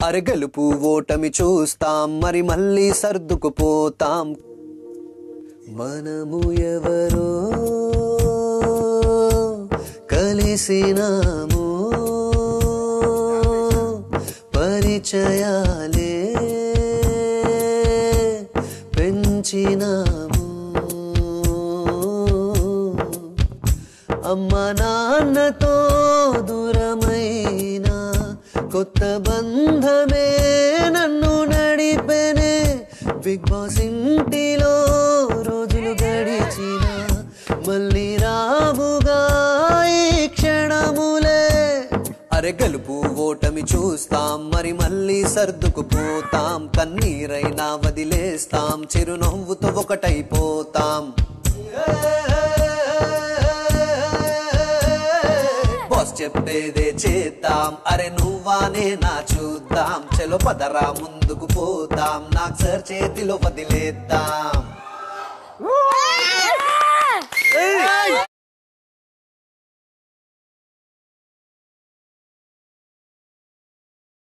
అరె గెలుపు ఓటమి చూస్తాం మరి మళ్ళీ సర్దుకుపోతాం మనము ఎవరో కలిసినాము పరిచయాలే పెంచినాము అమ్మ నాన్నతో దూరమైన కొత్త బంధమే నన్ను నడిపెనే బిగ్ బాస్ ఇంటిలో రోజులు గడిచిన మళ్ళీ రావుగా ఈ క్షణములే అరె గెలుపు ఓటమి చూస్తాం మరి మళ్ళీ సర్దుకుపోతాం కన్నీరైనా వదిలేస్తాం చిరునవ్వుతో ఒకటైపోతాం బాస్ చెప్పేదే చేద్దాం అరె నువ్వానే నా చూద్దాం చలో పదరా ముందుకు పోతాం నాకు సార్ చేతిలో వదిలేద్దాం